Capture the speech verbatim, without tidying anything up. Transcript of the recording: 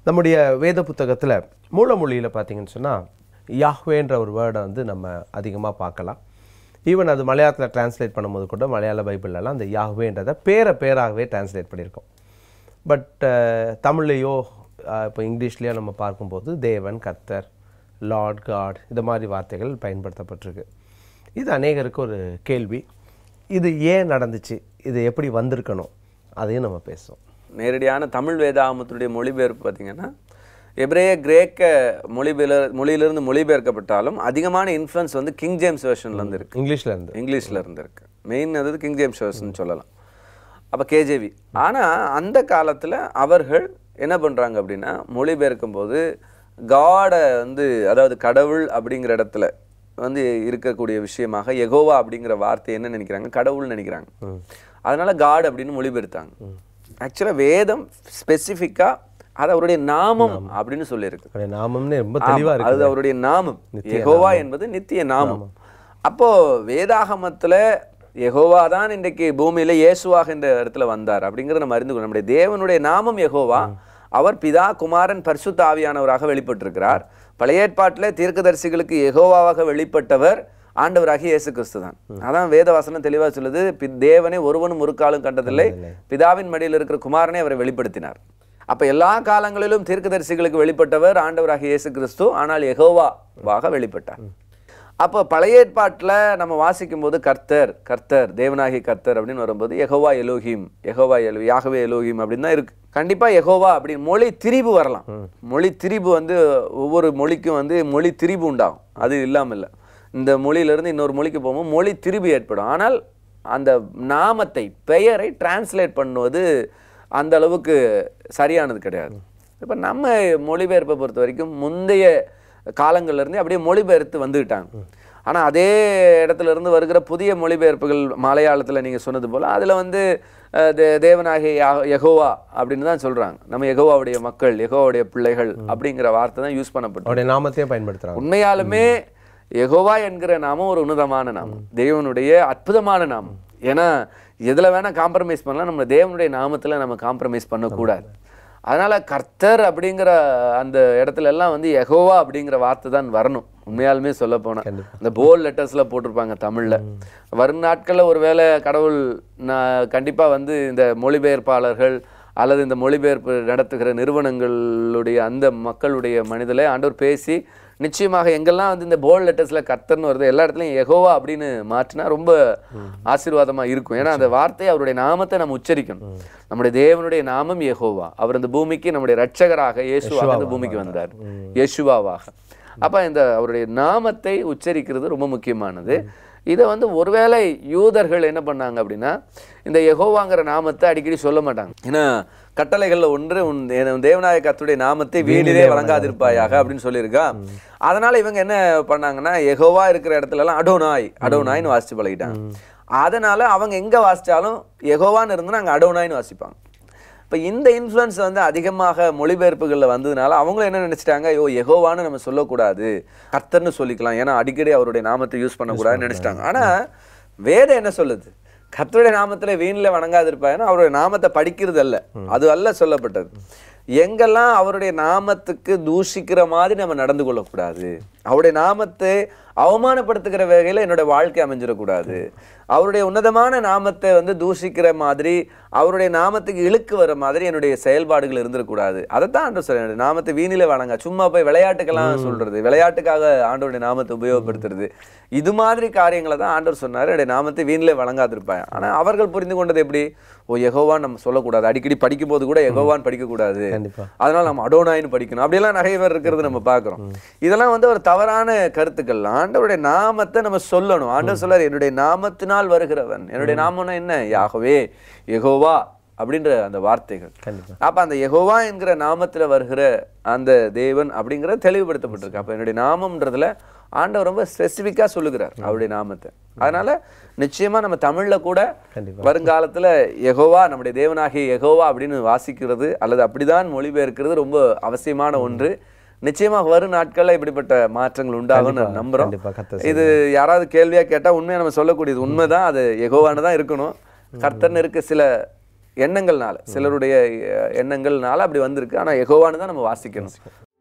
நம்முடைய வேத புத்தகத்தில் மூலமொழியில் பார்த்தீங்கன்னு சொன்னால் யாஹ்வேன்ற ஒரு வேர்டை வந்து நம்ம அதிகமாக பார்க்கலாம். ஈவன் அது மலையாளத்தில் டிரான்ஸ்லேட் பண்ணும்போது கூட மலையாள பைபிள்லாம் அந்த யாஹ்வேன்றதை பேர பேராகவே டிரான்ஸ்லேட் பண்ணியிருக்கோம். பட் தமிழ்லையோ இப்போ இங்கிலீஷ்லேயோ நம்ம பார்க்கும்போது தேவன், கர்த்தர், லார்ட், காட் இது மாதிரி வார்த்தைகள் பயன்படுத்தப்பட்டிருக்கு. இது அநேகருக்கு ஒரு கேள்வி. இது ஏன் நடந்துச்சு, இது எப்படி வந்திருக்கணும், அதையும் நம்ம பேசுவோம். நேரடியான தமிழ் வேதாகமத்துடைய மொழிபெயர்ப்பு பார்த்திங்கன்னா எபிரேய கிரேக்க மொழிபெயர் மொழியிலிருந்து மொழிபெயர்க்கப்பட்டாலும் அதிகமான இன்ஃப்ளூயன்ஸ் வந்து கிங் ஜேம்ஸ் வெர்ஷன்லேருந்து இருக்குது. இங்கிலீஷில் இருந்து இங்கிலீஷில் இருந்து இருக்குது. மெயின் அது கிங் ஜேம்ஸ் வெர்ஷன் சொல்லலாம். அப்போ கேஜேவி. ஆனால் அந்த காலத்தில் அவர்கள் என்ன பண்ணுறாங்க அப்படின்னா மொழிபெயர்க்கும் போது காடை வந்து, அதாவது கடவுள் அப்படிங்கிற இடத்துல வந்து இருக்கக்கூடிய விஷயமாக யெகோவா அப்படிங்கிற வார்த்தை என்ன நினைக்கிறாங்க, கடவுள்னு நினைக்கிறாங்க. அதனால காட் அப்படின்னு மொழிபெயர்த்தாங்க. ஆக்சுவலாக வேதம் ஸ்பெசிஃபிக்காக அது அவருடைய நாமம் அப்படின்னு சொல்லியிருக்கு. நாமம்னு ரொம்ப தெளிவாக இருக்கு. அது அவருடைய நாமம். யெகோவா என்பது நித்திய நாமம். அப்போ வேதாகமத்தில் யெகோவா தான் இன்றைக்கு பூமியில இயேசுவாக இந்த இடத்துல வந்தார் அப்படிங்கிறத நம்ம அறிந்து கொள்ளணும். நம்முடைய தேவனுடைய நாமம் யெகோவா. அவர் பிதா, குமாரன், பரிசுத்த ஆவியானவராக வெளிப்பட்டிருக்கிறார். பழைய ஏற்பாட்டில் தீர்க்கதரிசிகளுக்கு யெகோவாவாக வெளிப்பட்டவர் ஆண்டவராகிய இயேசு கிறிஸ்து தான். அதான் வேதவசனம் தெளிவாக சொல்லுது, தேவனை ஒருவனும் ஒரு காலம் கண்டதில்லை, பிதாவின் மடியில் இருக்கிற குமாரனை அவரை வெளிப்படுத்தினார். அப்போ எல்லா காலங்களிலும் தீர்க்கதரிசிகளுக்கு வெளிப்பட்டவர் ஆண்டவராகிய இயேசு கிறிஸ்து, ஆனால் யெகோவாவாக வெளிப்பட்டார். அப்போ பழைய ஏற்பாட்டில் நம்ம வாசிக்கும் போது கர்த்தர் கர்த்தர் தேவனாகிய கர்த்தர் அப்படின்னு வரும்போது யெகோவா எலோஹிம், யெகோவா எலோ யாகவே எலோஹிம் அப்படின்னு தான் இருக்கு. கண்டிப்பாக யெகோவா அப்படின்னு மொழி திரிபு வரலாம். மொழி திரிபு வந்து ஒவ்வொரு மொழிக்கும் வந்து மொழி திரிபு உண்டாகும். அது இல்லாமல் இல்லை. இந்த மொழியிலிருந்து இன்னொரு மொழிக்கு போகும்போது மொழி திரிபு ஏற்படும். ஆனால் அந்த நாமத்தை, பெயரை டிரான்ஸ்லேட் பண்ணுவது அந்த அளவுக்கு சரியானது கிடையாது. இப்போ நம்ம மொழிபெயர்ப்பை பொறுத்த வரைக்கும் முந்தைய காலங்கள்லேருந்து அப்படியே மொழிபெயர்த்து வந்துக்கிட்டாங்க. ஆனால் அதே இடத்துல இருந்து வருகிற புதிய மொழிபெயர்ப்புகள் மலையாளத்தில் நீங்கள் சொன்னது போல் அதில் வந்து தே தேவனாகிய யெகோவா அப்படின்னு தான் சொல்கிறாங்க. நம்ம யெகோவாவுடைய மக்கள், யெகோவாவுடைய பிள்ளைகள் அப்படிங்கிற வார்த்தை தான் யூஸ் பண்ணப்பட்டு நாமத்தையும் பயன்படுத்துகிறாங்க. உண்மையாலுமே யெகோவா என்கிற நாமம் ஒரு உன்னதமான நாமம், தேவனுடைய அற்புதமான நாமம். ஏன்னா எதில் வேணால் காம்ப்ரமைஸ் பண்ணலாம், நம்ம தேவனுடைய நாமத்தில் நம்ம காம்ப்ரமைஸ் பண்ணக்கூடாது. அதனால் கர்த்தர் அப்படிங்கிற அந்த இடத்துல எல்லாம் வந்து யெகோவா அப்படிங்கிற வார்த்தை தான் வரணும். உண்மையாலுமே சொல்ல போனால் இந்த போல்ட் லெட்டர்ஸில் போட்டிருப்பாங்க தமிழில். வரும் நாட்களில் ஒரு வேளை கடவுள் நான் கண்டிப்பாக வந்து இந்த மொழிபெயர்ப்பாளர்கள் அல்லது இந்த மொழிபெயர்ப்பு நடத்துகிற நிறுவனங்களுடைய அந்த மக்களுடைய மனிதலை ஆண்டவர் பேசி நிச்சயமாக எங்கெல்லாம் வந்து இந்த போல்ட் லெட்டர்ஸில் கர்த்தர்னு வருது எல்லா இடத்துலையும் யெகோவா அப்படின்னு மாற்றினா ரொம்ப ஆசீர்வாதமாக இருக்கும். ஏன்னா அந்த வார்த்தையை அவருடைய நாமத்தை நம்ம உச்சரிக்கணும். நம்முடைய தேவனுடைய நாமம் யெகோவா. அவர் இந்த பூமிக்கு நம்முடைய ரட்சகராக இயேசுவாக இந்த பூமிக்கு வந்தார், யேசுவாவாக. அப்போ இந்த அவருடைய நாமத்தை உச்சரிக்கிறது ரொம்ப முக்கியமானது. இதை வந்து ஒருவேளை யூதர்கள் என்ன பண்ணாங்க அப்படின்னா இந்த யெகோவாங்கிற நாமத்தை அடிக்கடி சொல்ல மாட்டாங்க. ஏன்னா கட்டளைகளில் ஒன்று உன் தேவனாய கர்த்தருடைய நாமத்தை வீணிலே வழங்காதிருப்பாயாக அப்படின்னு சொல்லியிருக்கா. அதனால இவங்க என்ன பண்ணாங்கன்னா யெகோவா இருக்கிற இடத்துல எல்லாம் அடோனாய் அடோனாய்னு வாசிச்சு பழகிட்டாங்க. அதனால அவங்க எங்க வாசிச்சாலும் யெகோவான்னு இருந்தா அங்கே அடோனாய்னு வாசிப்பாங்க. இப்போ இந்த இன்ஃப்ளூயன்ஸ் வந்து அதிகமாக மொழிபெயர்ப்புகளில் வந்ததுனால அவங்களும் என்ன நினச்சிட்டாங்க, ஐயோ யெகோவான்னு நம்ம சொல்லக்கூடாது, கர்த்தர்னு சொல்லிக்கலாம், ஏன்னா அடிக்கடி அவருடைய நாமத்தை யூஸ் பண்ணக்கூடாதுன்னு நினச்சிட்டாங்க. ஆனால் வேதம் என்ன சொல்லுது, கர்த்தருடைய நாமத்தில் வீணில் வணங்காதிருப்பாங்கன்னா அவருடைய நாமத்தை படிக்கிறது அல்ல, அது அல்ல சொல்லப்பட்டது. எங்கெல்லாம் அவருடைய நாமத்துக்கு தூஷிக்கிற மாதிரி நம்ம நடந்து கொள்ளக்கூடாது, அவருடைய நாமத்தை அவமானப்படுத்துகிற வகையில் என்னோட வாழ்க்கை அமைஞ்சிடக்கூடாது, அவருடைய உன்னதமான நாமத்தை வந்து தூஷிக்கிற மாதிரி அவருடைய நாமத்துக்கு இழுக்கு வர மாதிரி என்னுடைய செயல்பாடுகள் இருந்துடக்கூடாது. அதைத்தான் ஆண்டவர் சொல்ற, நாமத்தை வீணில வணங்க, சும்மா போய் விளையாட்டுக்கெல்லாம் சொல்றது, விளையாட்டுக்காக ஆண்டவருடைய நாமத்தை உபயோகப்படுத்துறது, இது மாதிரி காரியங்களை தான் ஆண்டவர் சொன்னார், என்னுடைய நாமத்தை வீணில வழங்காதிருப்பாங்க. ஆனால் அவர்கள் புரிந்து கொண்டது எப்படி, ஓ யெகோவான்னு நம்ம சொல்லக்கூடாது, அடிக்கடி படிக்கும் போது கூட யெகோவான்னு படிக்கக்கூடாது, அதனால நம்ம அடோனாயின்னு படிக்கணும், அப்படியெல்லாம் நிறைய பேர் இருக்கிறது நம்ம பார்க்குறோம். இதெல்லாம் வந்து ஒரு தவறான கருத்துக்கள். ஆண்டவருடைய நாமத்தை நம்ம சொல்லணும். ஆண்டவர் சொல்றார், என்னுடைய நாமத்தினால் வருகிறவன், என்னுடைய நாமம்னா என்ன, யாகவே யெகோவா அப்படின்ற அந்த வார்த்தைகள். அப்ப அந்த யெகோவா என்கிற நாமத்துல வருகிற அந்த தேவன் அப்படிங்கிறது தெளிவுபடுத்தப்பட்டிருக்கு. அப்ப என்னுடைய நாமம்ன்றதுல ஆண்டவர் ரொம்ப ஸ்பெசிஃபிக்கா சொல்லுகிறார் அவருடைய நாமத்தை. அதனால நிச்சயமா நம்ம தமிழ்ல கூட வருங்காலத்துல யெகோவா, நம்முடைய தேவனாகிய யெகோவா அப்படின்னு வாசிக்கிறது அல்லது அப்படிதான் மொழிபெயர்க்கிறது ரொம்ப அவசியமான ஒன்று. நிச்சயமாக வரும் நாட்கள்ல இப்படிப்பட்ட மாற்றங்கள் உண்டாகும் நம்புறோம். இது யாராவது கேள்வியா கேட்டா உண்மையா நம்ம சொல்லக்கூடியது உண்மைதான், அது யெகோவான்னு தான் இருக்கணும். கர்த்தர்னு இருக்க சில எண்ணங்கள்னால சிலருடைய எண்ணங்கள்னால அப்படி வந்திருக்கு. ஆனால் யெகோவான்னு தான் நம்ம வாசிக்கணும்.